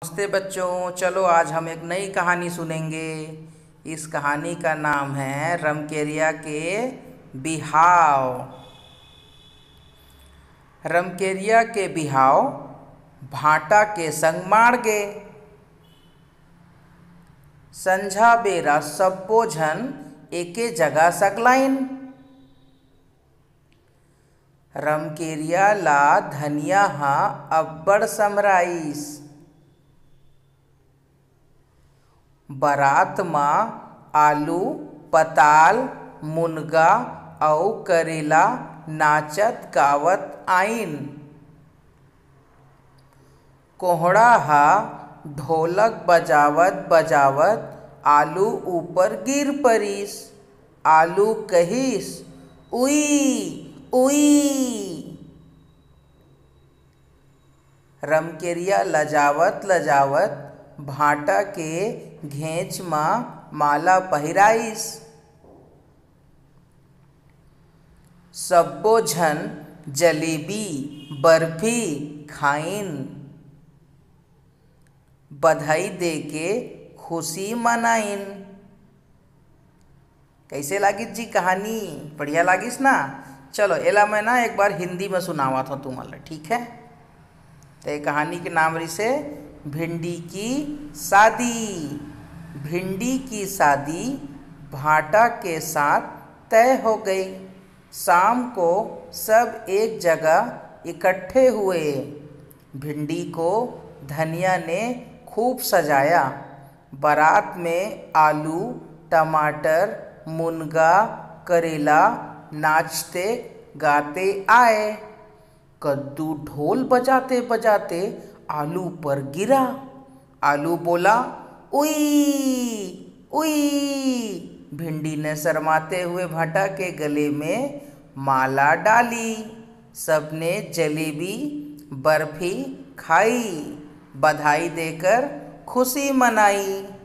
नमस्ते बच्चों, चलो आज हम एक नई कहानी सुनेंगे। इस कहानी का नाम है रमकेरिया के बिहाव। रमकेरिया के बिहाव भाटा के संग माड़गे। संझा बेरा सब्बो झन एके जगह सकलाइन। रमकेरिया ला धनिया हा अब्बड़ समराइस। बरात मां आलू, पताल, मुनगा अउ करेला नाचत गावत आइन। कोहड़ा हा ढोलक बजावत बजावत आलू ऊपर गिर परिस। आलू कहिस, उई उई। रमकेरिया लजावत लजावत भाटा के घेंच मां माला पहिराइस। सब्बो झन जलेबी बर्फी खाइन। बधाई देके खुशी मनाइन। कैसे लागिस जी कहानी? बढ़िया लागिस ना? चलो एला मैं ना एक बार हिंदी में सुनावत हूँ तुम्हारा, ठीक है? तो ये कहानी के नाम रिसे भिंडी की शादी। भिंडी की शादी भाटा के साथ तय हो गई। शाम को सब एक जगह इकट्ठे हुए। भिंडी को धनिया ने खूब सजाया। बारात में आलू, टमाटर, मुनगा, करेला नाचते गाते आए। कद्दू ढोल बजाते बजाते आलू पर गिरा। आलू बोला, उई उई। भिंडी ने शर्माते हुए भाटा के गले में माला डाली। सबने जलेबी बर्फी खाई। बधाई देकर खुशी मनाई।